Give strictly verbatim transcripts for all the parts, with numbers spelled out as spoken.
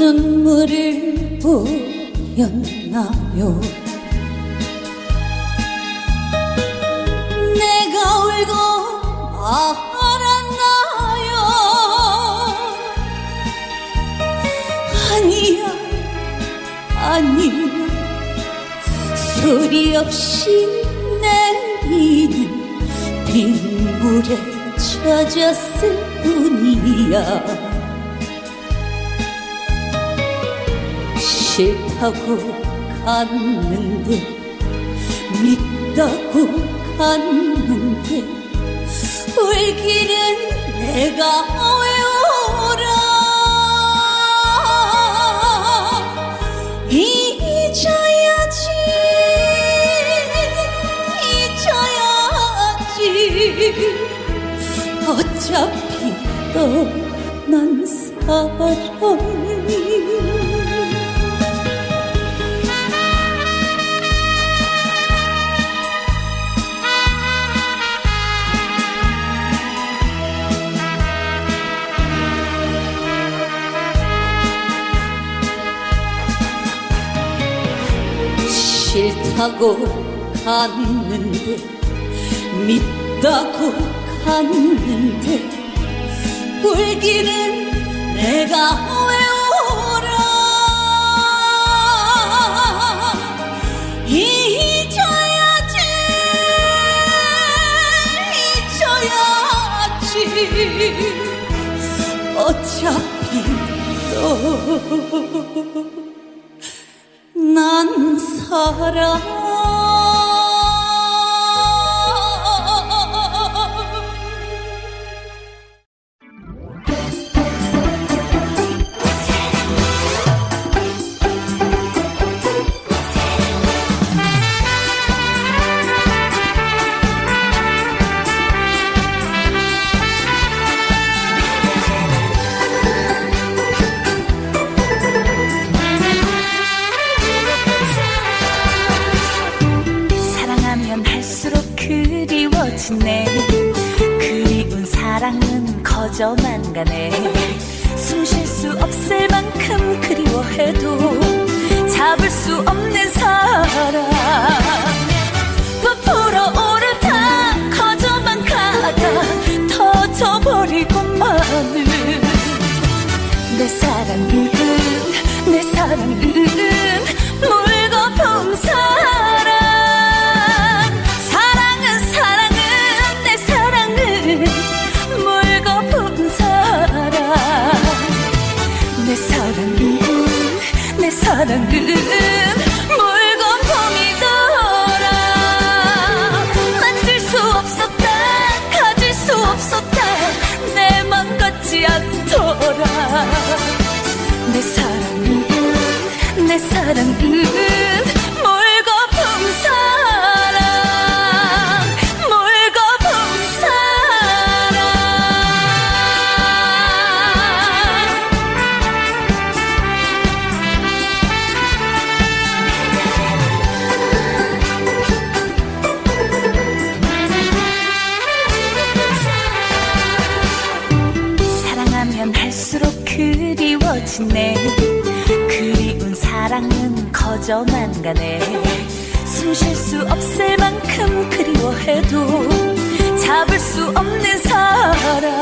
눈물을 보였나요? 내가 울고 말았나요? 아니야 아니야 소리 없이 내리는 빗물에 젖었을 뿐이야. 싫다고 갔는데 믿다고 갔는데 울기는 내가 왜 울어. 잊어야지 잊어야지 어차피 떠난 사람이. 싫다고 갔는데 믿다고 갔는데 울기는 내가 왜 울어. 잊어야지 잊어야지 어차피 또 난 사랑. 그리운 사랑은 커져만 가네. 숨 쉴 수 없을 만큼 그리워해도 잡을 수 없는 사랑. 부풀어 오르다 커져만 가다 터져버리고만은 내 사랑은 내 사랑은 물거품 사랑. 내 사랑은 내 사랑은 물거품이더라. 만질 수 없었다 가질 수 없었다 내 맘 같지 않더라. 내 사랑은 내 사랑은 물거품 사랑. 물거품 사랑. 할수록 그리워지네. 그리운 사랑은 커져만 가네. 숨 쉴 수 없을 만큼 그리워해도 잡을 수 없는 사랑.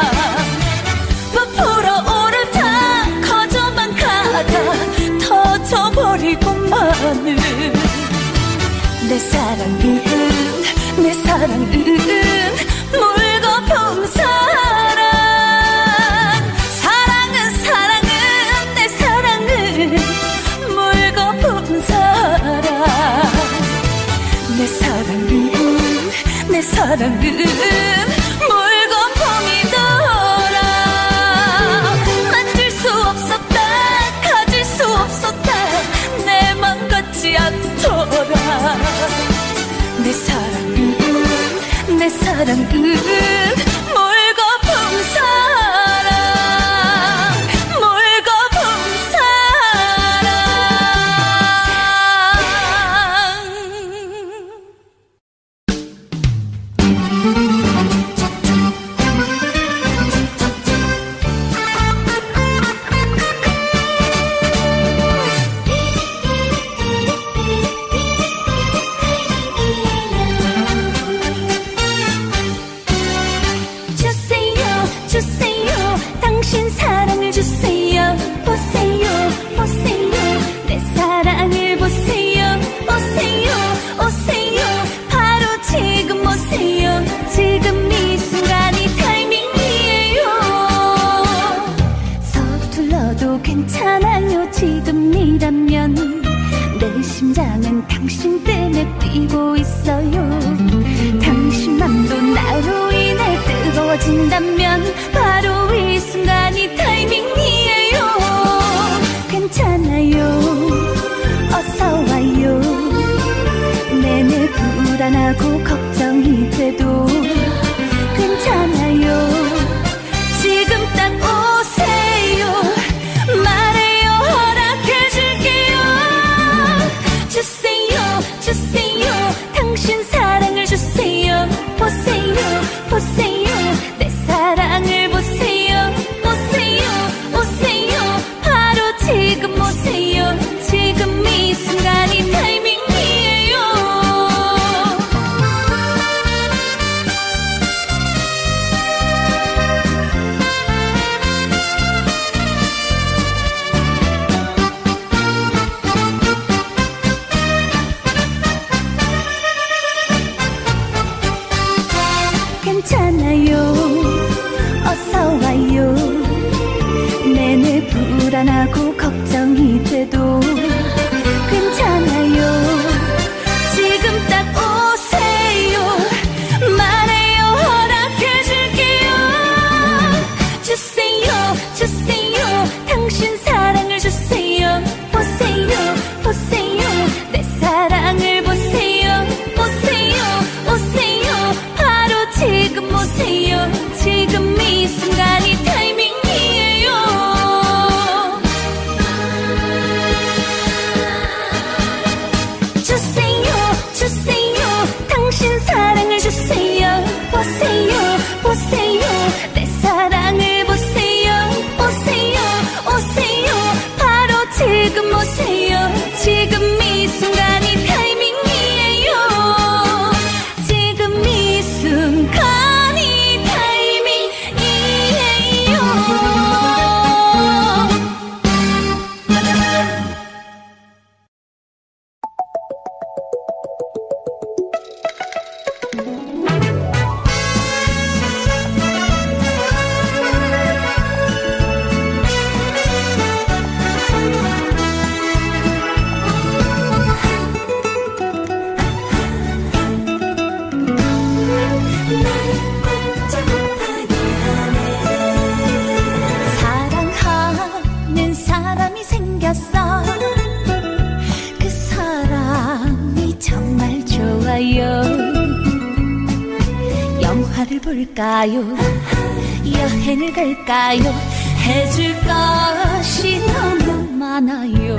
부풀어 오르다 커져만 가다 터져버리고만은 내 사랑은 내 사랑은 물거품 사랑. 물거품 사랑. 내 사랑은 내 사랑은 물거품이더라. 만질 수 없었다 가질 수 없었다 내 맘 같지 않더라. 내 사랑은 내 사랑은 물거품 사랑. 있어요. 당신 맘도 나로 인해 뜨거워진다면 바로 이 순간이 타이밍이에요. 괜찮아요, 어서 와요. 내내 불안하고 걱정이 돼도 괜찮아요. 지금 딱 오세요. 말해요, 허락해줄게요. 주세요, 주세요. 당신 사랑을 주세요. 보세요, 보세요. 내 사랑을 보세요. 오세요, 오세요. 바로 지금 오세요. 지금 이 순간이 타이밍이에요. 괜찮아요, 어서 와요. 내내 불안하고 걱정이 돼도 괜찮아요. 지금 딱 오세요. 말해요, 허락해줄게요. 주세요, 주세요. 당신 사랑을 주세요. 보세요, 보세요. 내 사랑을 보세요. 오세요, 오세요. 바로 지금 오세요. 지금 이 순간이 타이밍이에요. 주세요, 주세요. 당신 사랑을 주세요. 보세요, 보세요. 내 사랑을 보세요. 오세요, 오세요. 바로 지금 오세요. 지금 이 순간이 타이밍이에요. 지금 이 순간이 타이밍이에요. 사랑하는 사람이 생겼어. 그 사람이 정말 좋아요. 영화를 볼까요? 여행을 갈까요? 해줄 것이 너무 많아요.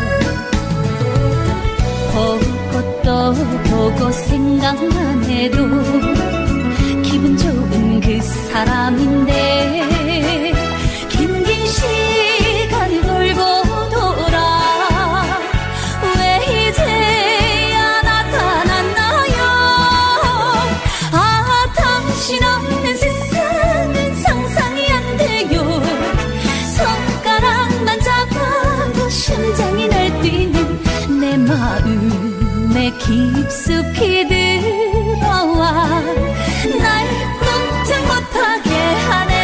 보고 또 보고 생각만 해도 기분 좋은 그 사람인데 긴 긴 시간을 돌고 돌아 왜 이제야 나타났나요? 아, 당신 없는 세상은 상상이 안 돼요. 손가락만 잡아도 심장이 날뛰는 내 마음에 깊숙이 들어와 날 꼼짝 못하게 하네.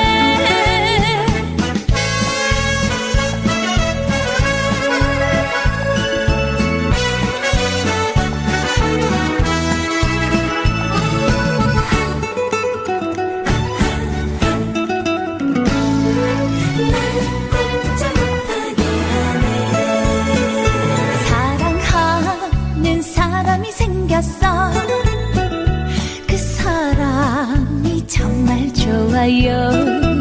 사랑하는 사람이 생겼어. 그 사람이 정말 좋아요.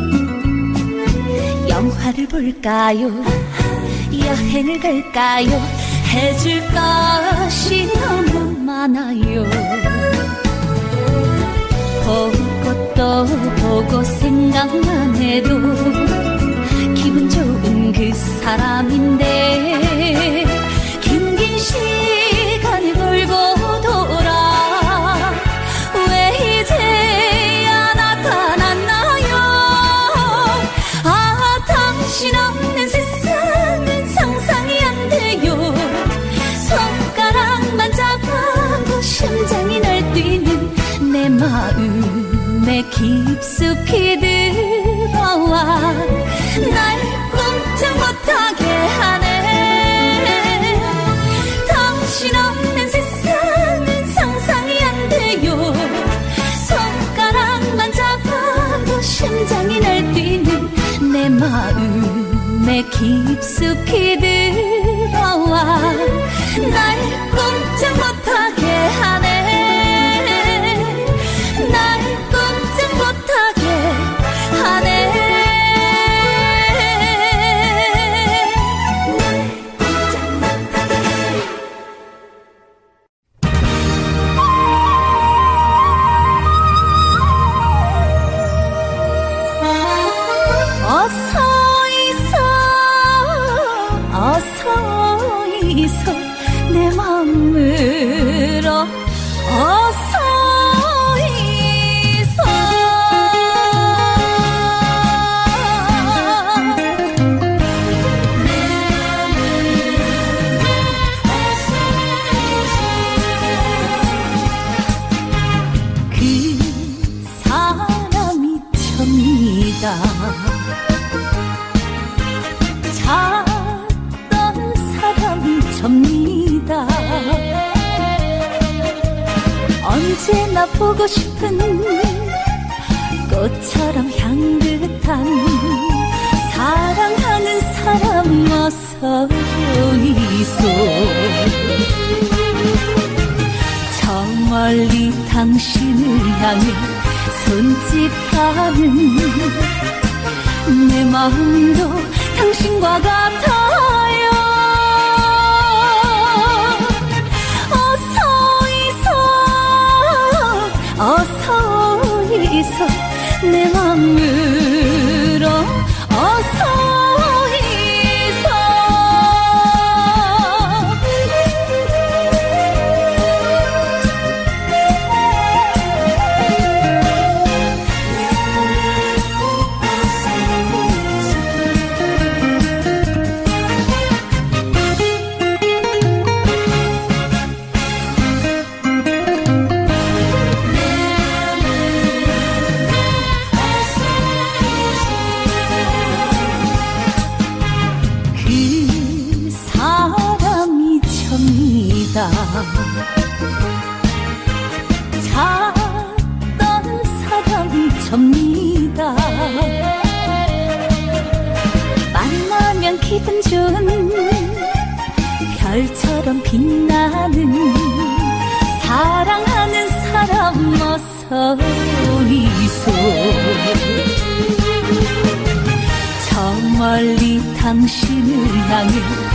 영화를 볼까요? 여행을 갈까요? 해줄 것이 너무 많아요. 보고 또 보고 생각만 해도 기분 좋은 그 사람인데 긴 긴 시간을 돌고 돌아 왜 이제야 나타났나요? 아, 당신 없는 세상은 상상이 안 돼요. 손가락만 잡아도 심장이 날뛰는 내 마음에 깊숙이 들어와 날 꼼짝 못하게 하네. 당신 없는 세상은 상 언제나 보고 싶은 꽃처럼 향긋한 사랑하는 사람 어서 이소. 저 멀리 당신을 향해 손짓하는 내 마음도 당신과 같아요. 어서 이소 내 맘으로 어서 이소. 찾던 사람 접니다. 만나면 기분 좋은 별처럼 빛나는 사랑하는 사람 어서 이소. 저 멀리 당신을 향해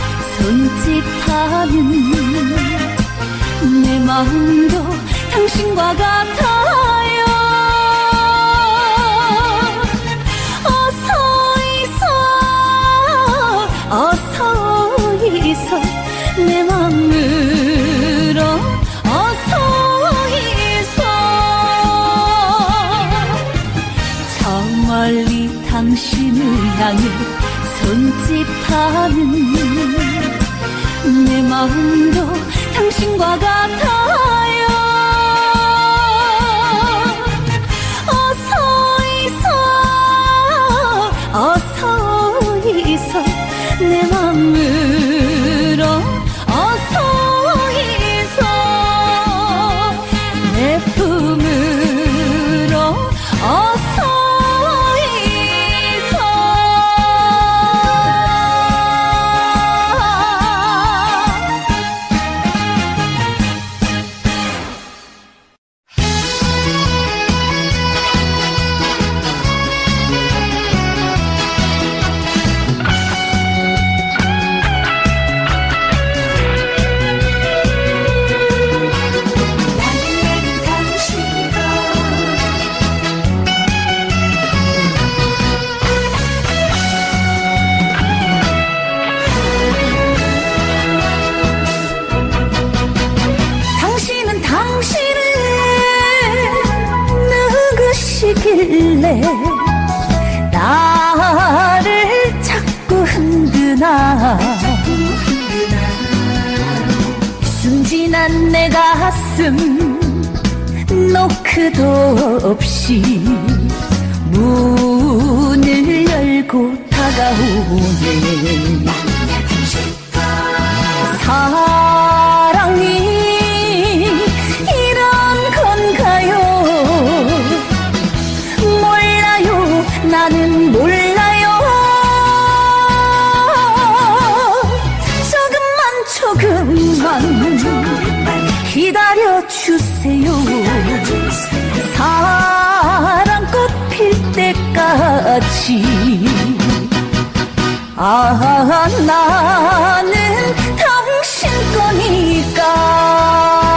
손짓하는 내 마음도 당신과 같아요. 어서 이소 어서 이소 내 맘으로 어서 이소. 저 멀리 당신을 향해 손짓하는 내 마음도 당신과 같아요. 어서 이소 어서 이소 내 맘으로 어서 이소. 내 품으로 어서 길래 나를 자꾸 흔드나. 순진한 내 가슴 노크도 없이 문을 열고 다가오네. 사랑이 이런 건가요? 나는 몰라요. 조금만 조금만 기다려주세요. 사랑꽃 필 때까지. 아, 나는 당신 거니까.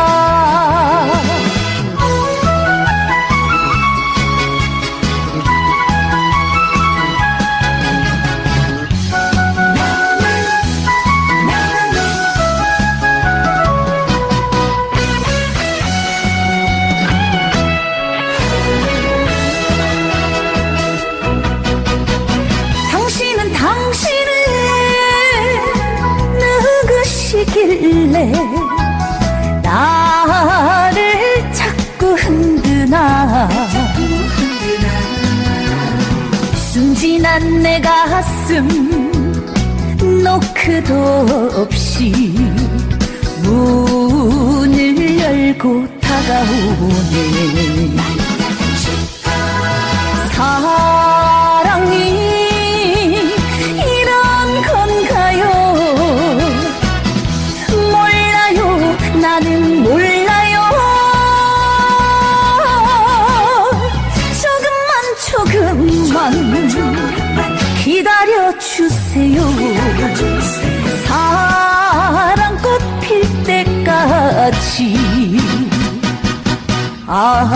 길래 나를 자꾸 흔드나. 순진한 내 가슴 노크도 없이 문을 열고 다 다가오네. 사랑이 이런 건가요? 몰라요, 나는 몰라요. 조금만 조금만 기다려주세요. 사랑꽃 필 때까지. 아,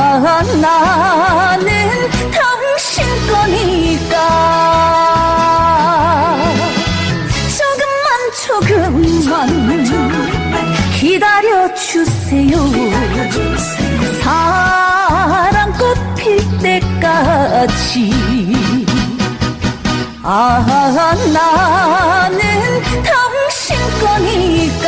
나는 당신 거니까. 조금만 조금만 기다려주세요. 사랑꽃 필 때까지. 아, 나는 당신 거니까.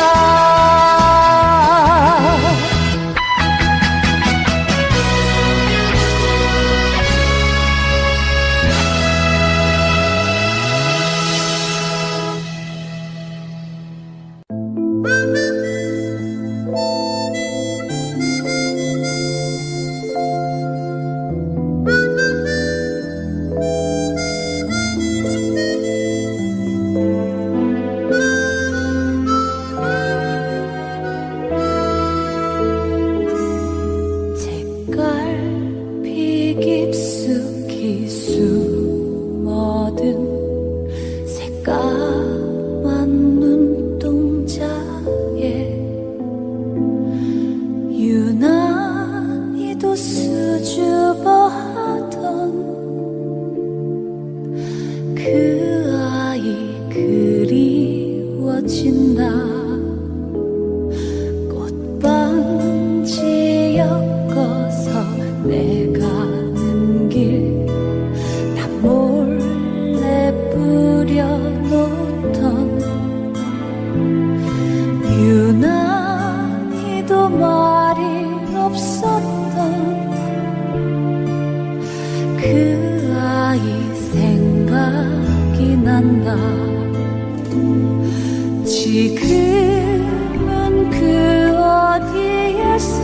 지금은 그 어디에서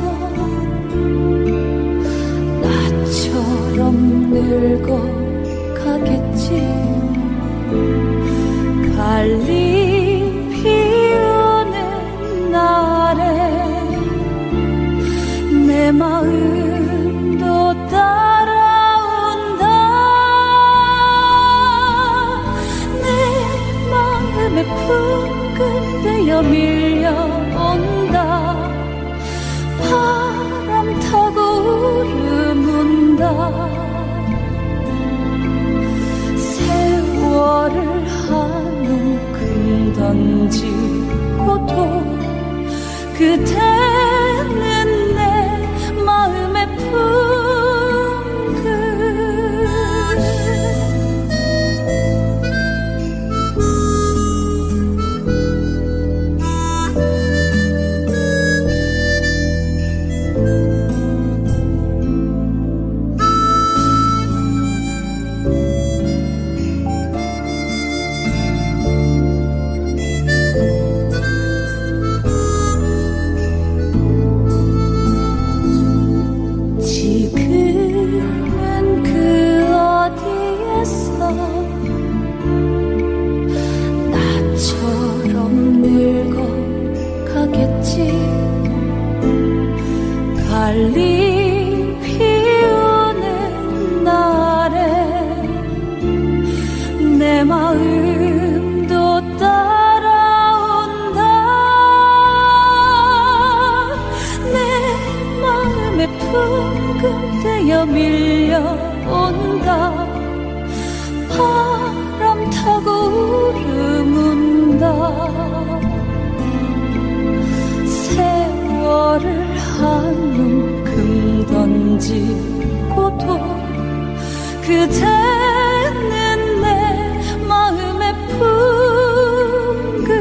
나처럼 늙어가겠지. 갈리 피우는 날에 내 마음도 따라온다. 내 마음에 붕괴되어 밀려온다. 바람 타고 울음운다. 세월을 한 움큼 던지고도 그대는 내 마음에 붕괴. 지금은 그 어디에서 나처럼 늙어가겠지. 갈리 피우는 날에 내 마음도 따라온다. 내 마음에 붕괴되어 밀려온다. 바람 타고 울음운다. 세월을 한 움큼 던지고도 그대는 내 마음에 붕괴.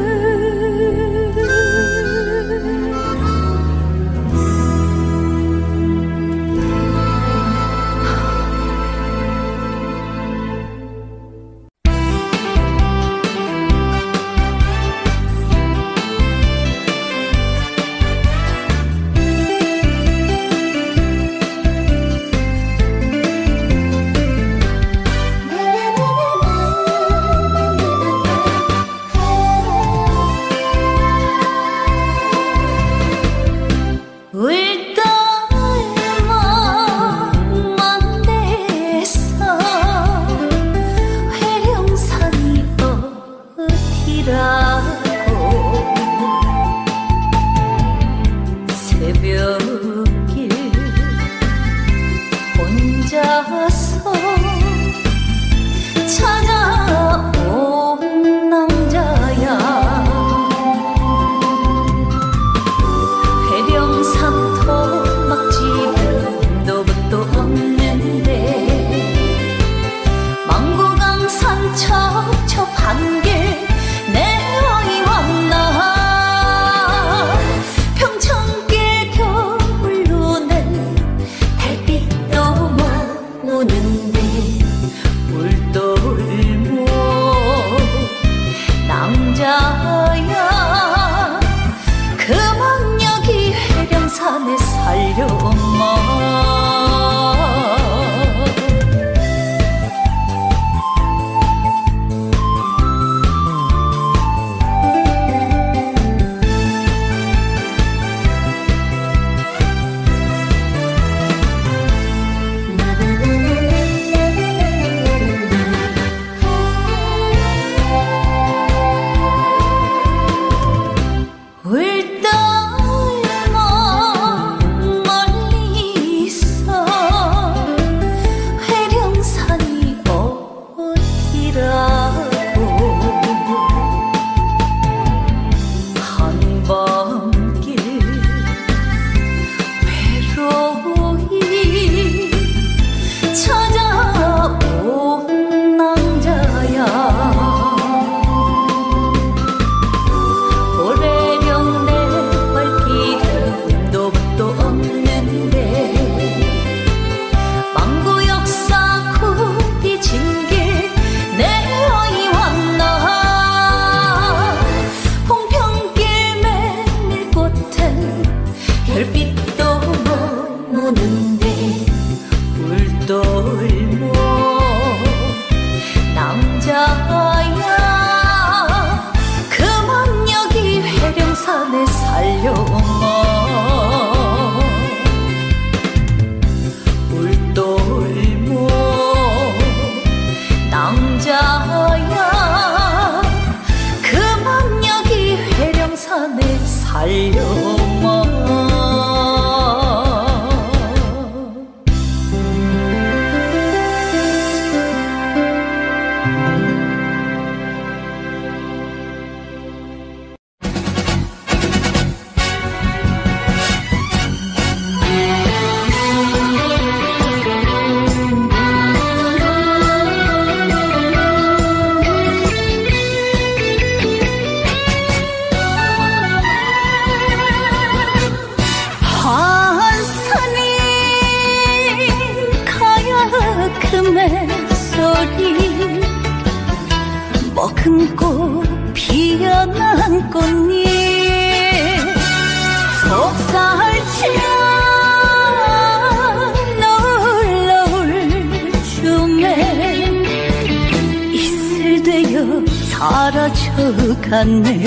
사라져갔네.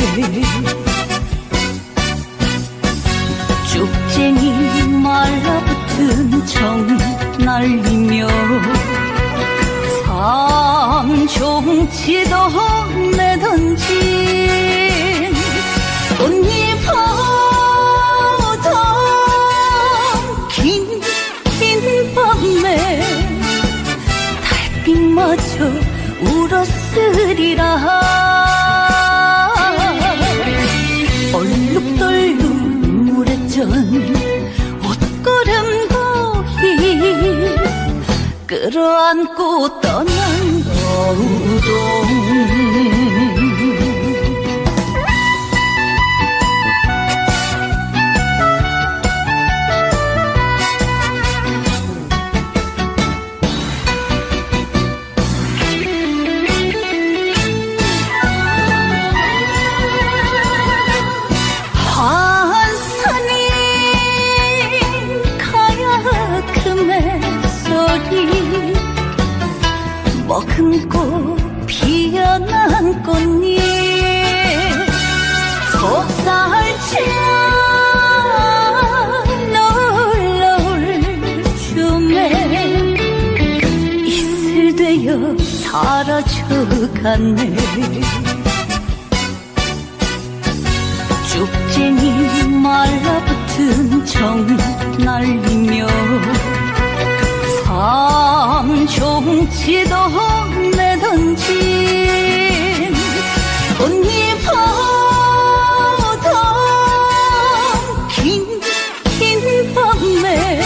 쭉쟁이 말라붙은 정 날리며 삼종치도 내던진 꽃잎보다 긴, 긴 밤에 달빛마저 울었으리라. 얼룩덜룩 물에전 옷걸음 거리 끌어안고 떠난 어우동. 먹은 꽃 피어난 꽃잎 속살치야 노을노을 춤에 이슬 되어 사라져갔네. 쭉쟁이 말라붙은 정 날리며 삼종치도 내던진 꽃잎보다 긴, 긴 밤에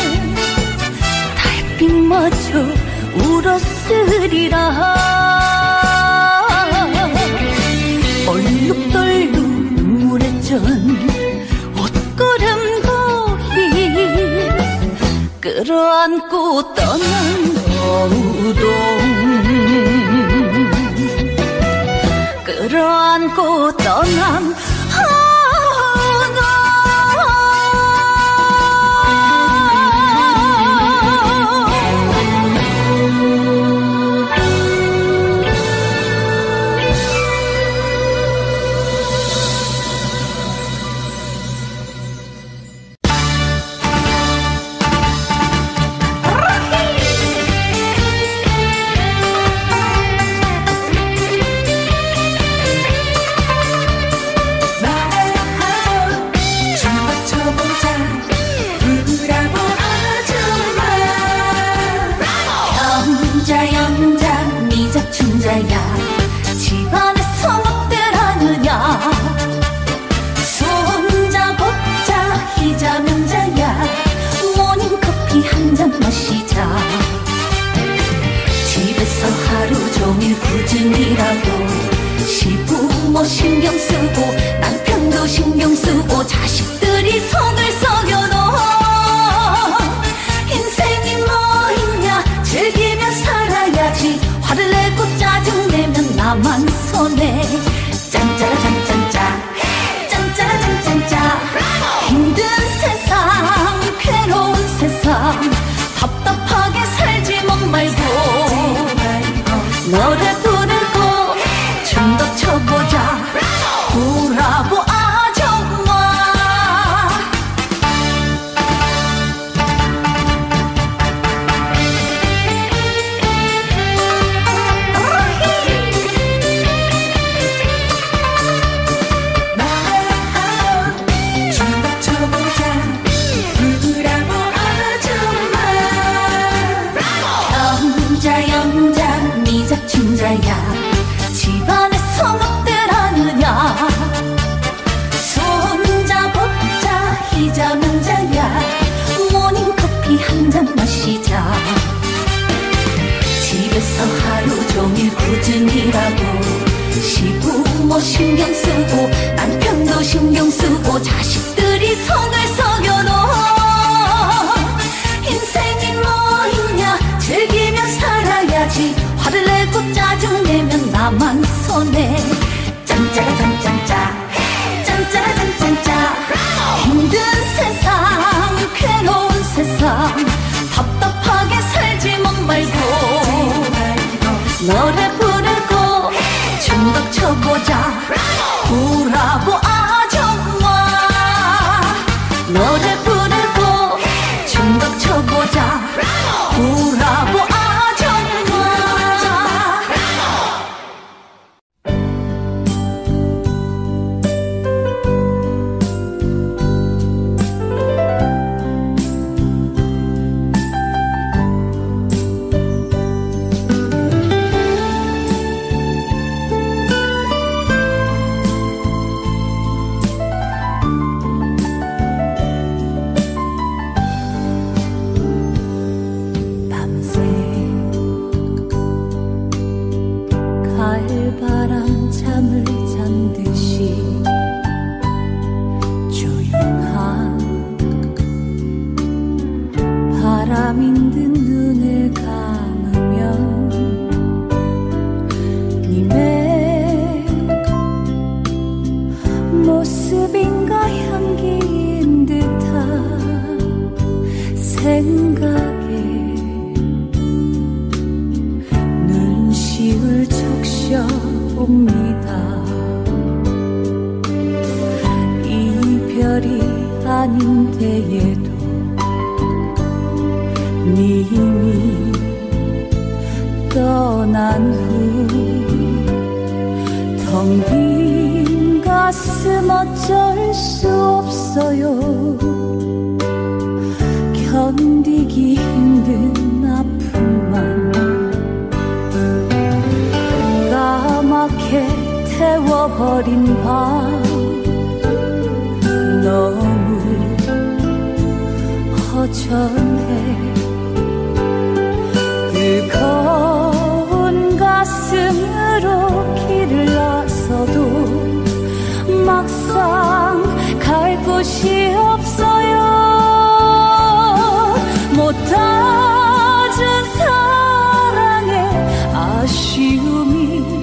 달빛마저 울었으리라. 얼룩덜룩 물에전 옷걸음 거리 끌어안고 떠난 어우동. 끌어안고 떠난 어우동. 신경 쓰고 남편도 신경 쓰고 자식들이 손을 썩여도 인생이 뭐 있냐 즐기며 살아야지. 화를 내고 짜증내면 나만 손해. 짠짜가 짠짠짜 짠짜가 짠짠짜. 힘든 세상 괴로운 세상 답답하게 살지만 말고 노래 부르고 춤도 춰보자. 브라보 아정마. 노래 부르고 춤도 춰보자. 브라보 아정마. 가을바람 잠을 잔 듯이 조용한 바람인 듯 눈을 감으면 님의 모습인가 향기인 듯한 생각에 눈시울 적셔옵니다. 이별이 아닌 데에도 님이 떠난 후 텅 빈 가슴 어쩔 수 없어요. 견디기 힘든 아픔만 까맣게 태워버린 밤 너무 허전해. 뜨거운 가슴으로 길을 나서도 막상 갈 곳이 없어요. 못다준 사랑의 아쉬움이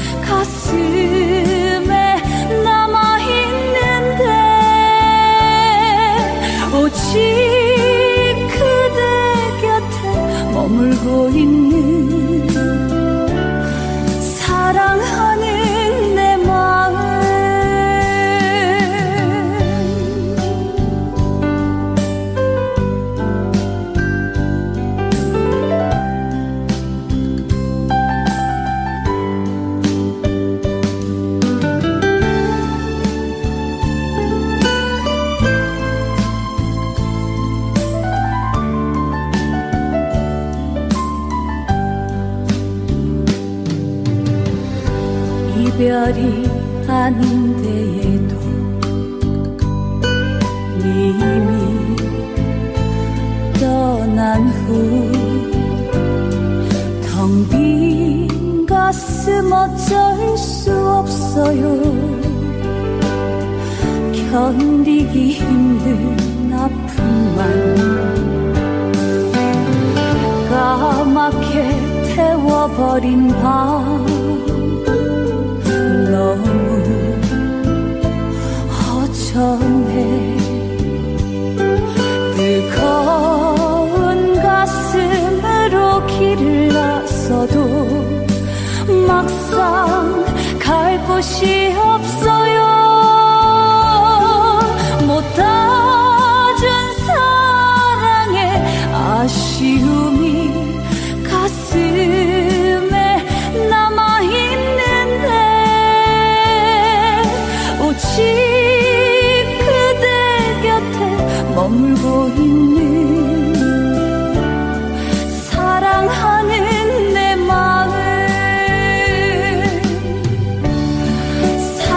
가슴에 남아있는데 오직 그대 곁에 머물고 있는 사랑하는 내 마음. 이별이 아닌 데에도 님이 떠난 후 텅 빈 가슴 어쩔 수 없어요. 견디기 힘든 아픔만 까맣게 태워버린 밤 너무 허전해. 뜨거운 가슴으로 길을 나서도 막상 갈 곳이 없어요. 못다준 사랑의 아쉬움이 가슴에 남아있는데 오직 그대 곁에 머물고 있는 사랑하는 내 마음.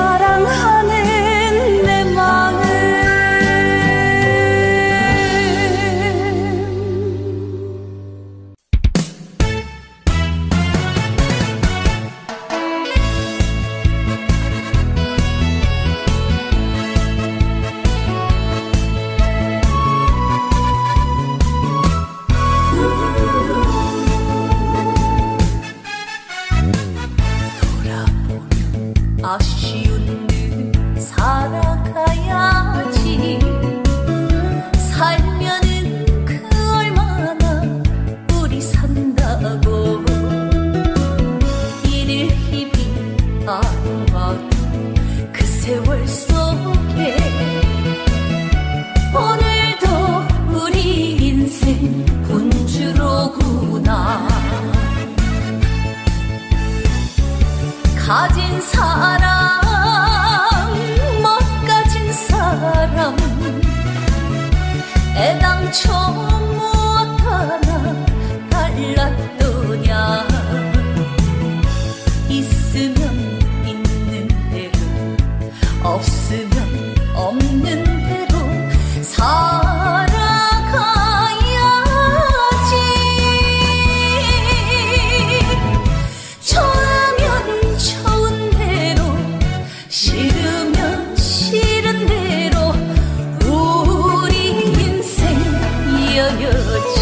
무엇 하나 달랐더냐. 있으면 있는 대로, 없으면 없는 대로 살아가야지. 좋으면 좋은 대로, 싫으면 싫은 대로 우리 인생이어야지.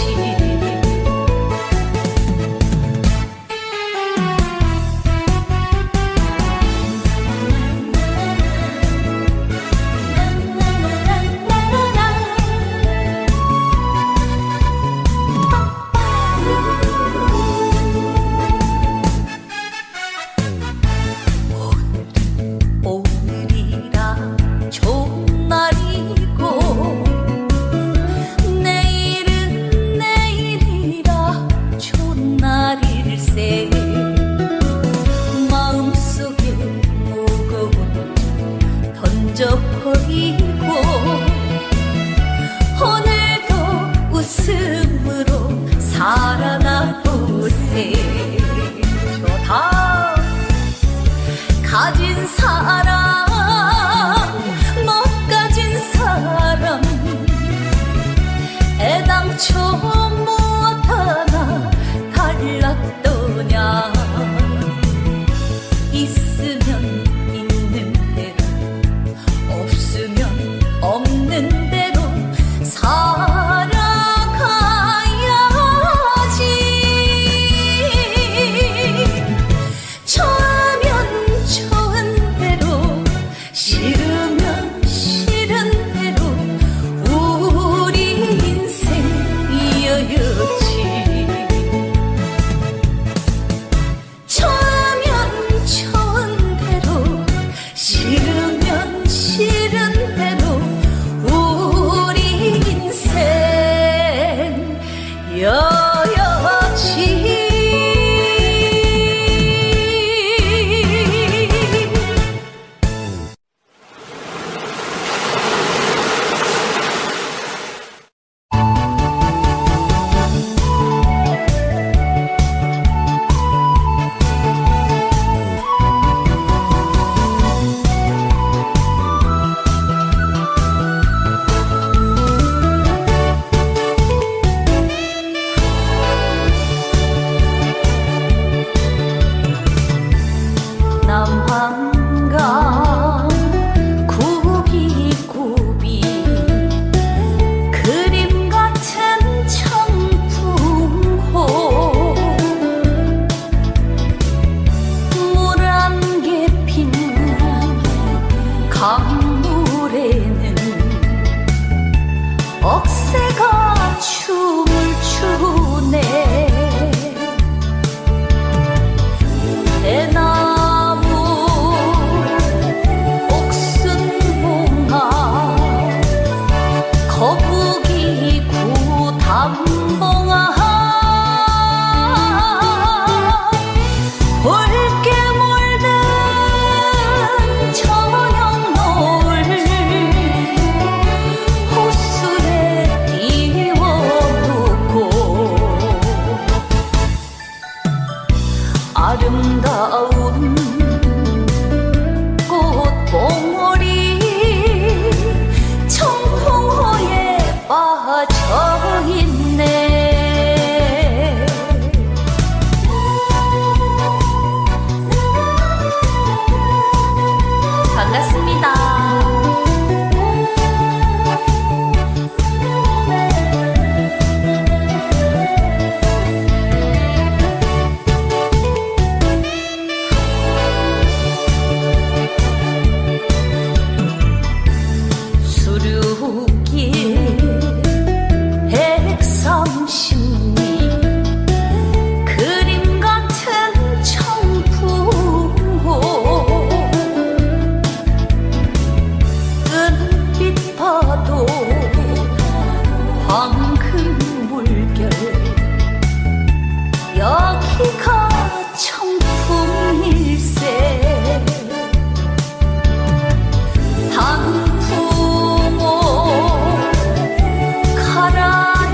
버리고 오늘도 웃음으로 살아나보세. 좋다. 가진 사람, 못 가진 사람, 애당초 무엇 하나 달랐더냐. 있으면 있는 대로, 없으면 없는 대로 살아가야지. 좋으면 좋은 대로, 싫으면 싫은 대로 우리 인생이어야지. 좋으면 좋은 대로, 싫으면 싫은 대로 우리 인생이어야지. 남한강 굽이굽이 그림 같은 청풍호, 물 안개 핀 강물에는 억새가 춤을 추네. 대나무 옥순봉아, 거북이 구담봉아, 붉게 물든 저녁 노을 호수에 띄워놓고 아름다운 꽃봉오리 청풍호에 빠져있네. 반갑습니다. 단풍 옷 갈아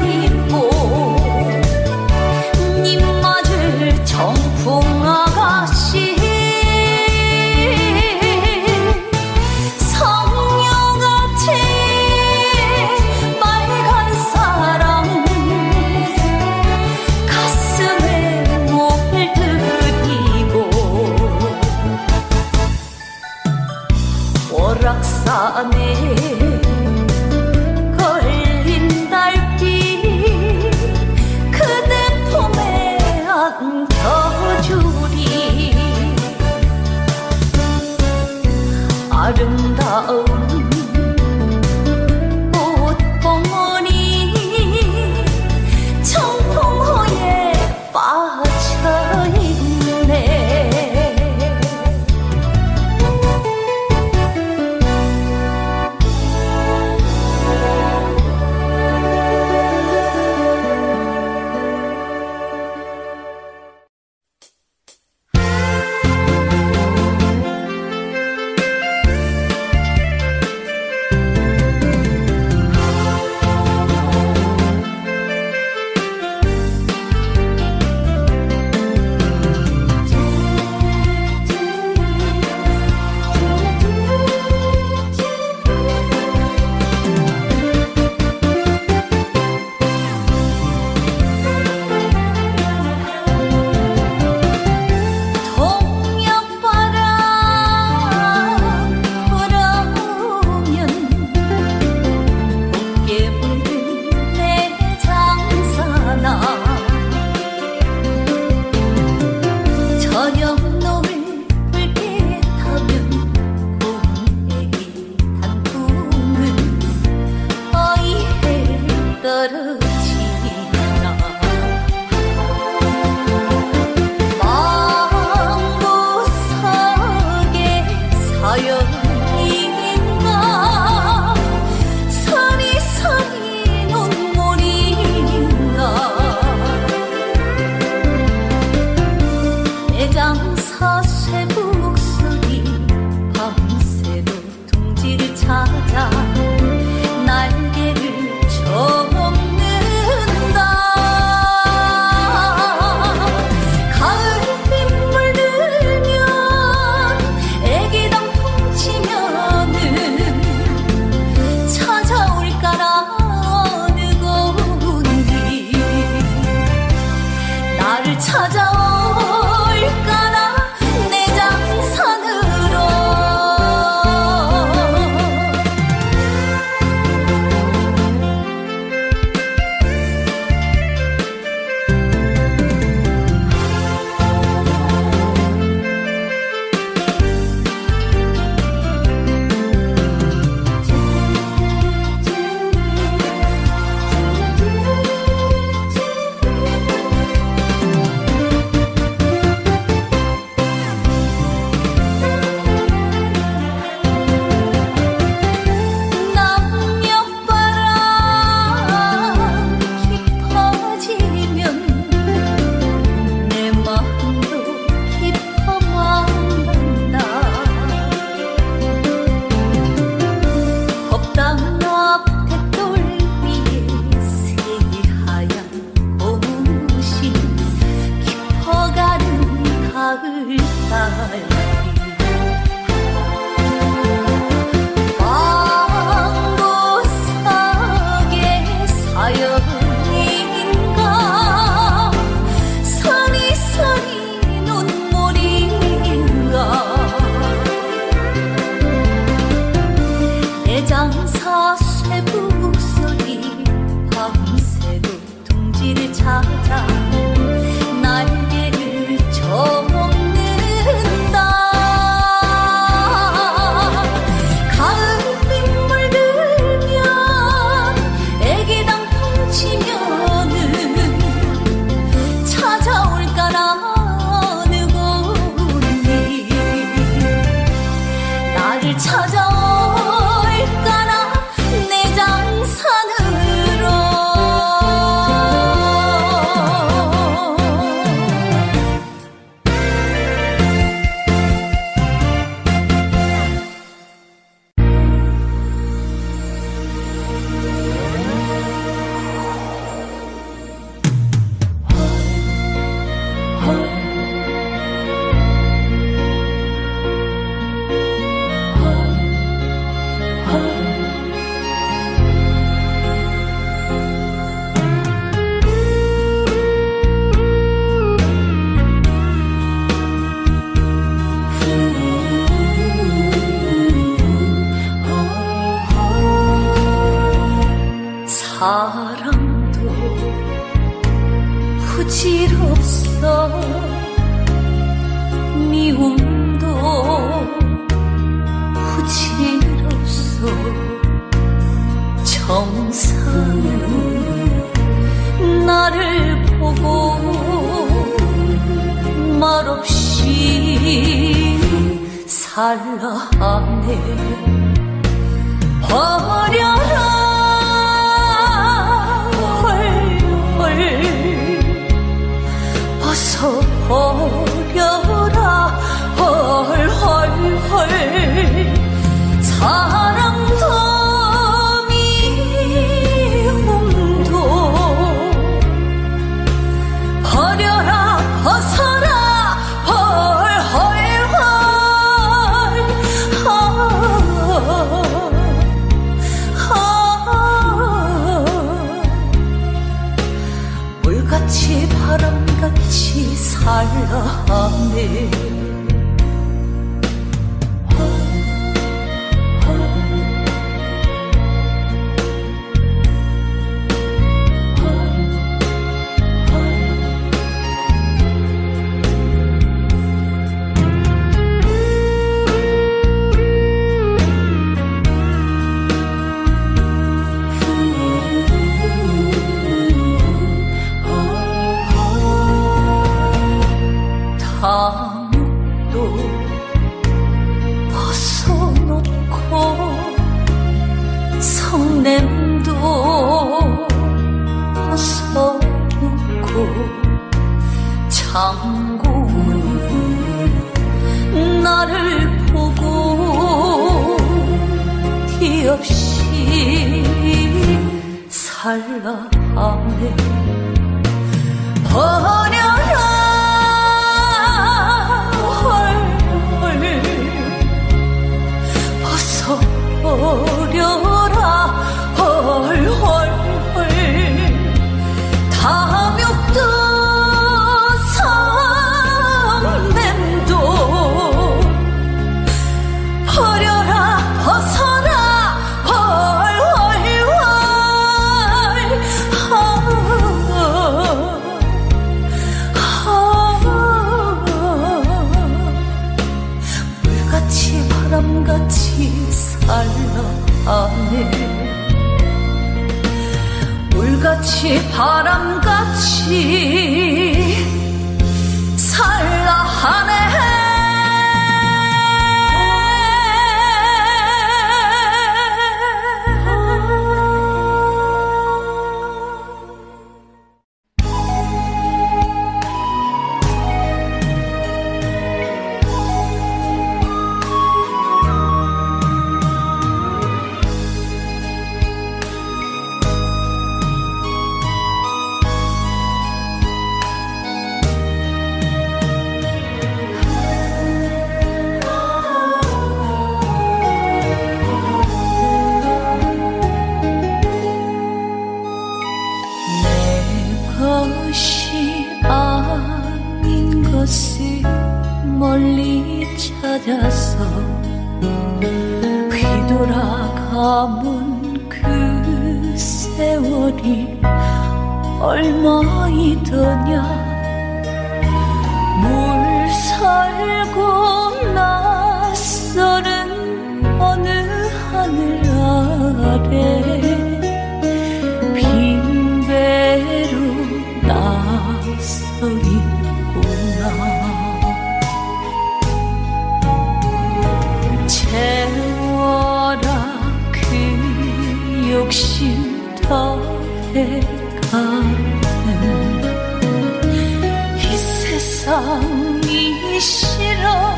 찾아올까나 내장산으로. 방구석에 사연인가 서리서리 눈물인가 내장사 쇠북소리 밤새도 둥지를 찾아 날개를 저먹는다. 가을 빗물 들면 애기 단풍 치면은 찾아올까나 누구니 나를 찾아올까나 내장산으로. 사랑도 부질없어 미움도 부질없어 정상은 나를 보고 말없이 살라 하네. 버려라 어서 버려라 헐헐헐. 사랑도 미움도 버려라 벗어라 헐헐헐. 물같이 바람같이 살라 하네. 담도 벗어놓고 성냄도 벗어놓고 장군은 나를 보고 뒤없이 살라 하네. 버려라 버려라 헐헐헐. 탐욕도 사 바람같이 살아가네 물같이 바람같이 살아가네 멀리 찾아서 휘돌아가면 그 세월이 얼마이더냐 물살고 낯설은 어느 하늘 아래 빈 배로 나서 있구나 채워라 그 욕심 더해가는 이 세상이 싫어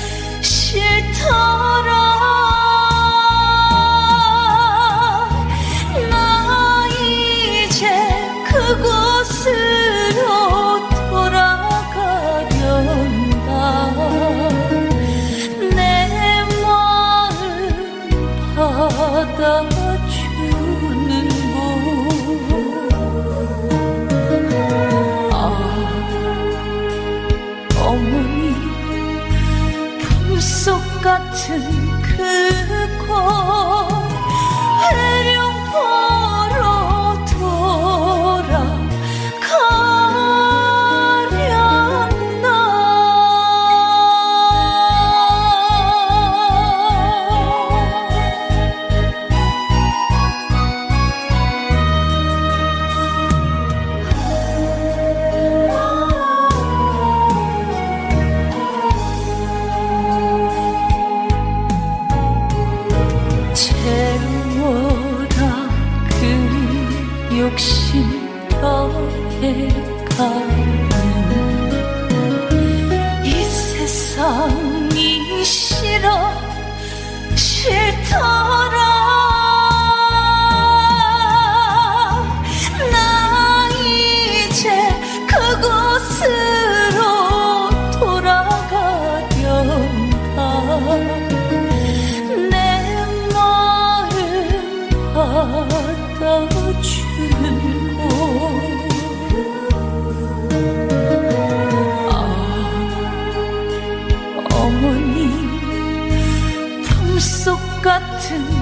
싫더라 나 이제 그곳으로 돌아가련다 받아주는 곳 아, 어머니 품속 같은 그곳 회룡포로 돌아가련다 욕심 더해가는 이 세상이 싫어 싫더라 나 이제 그곳으로 돌아가련다 내 마음 받아주는 아, 어머니 품속 같은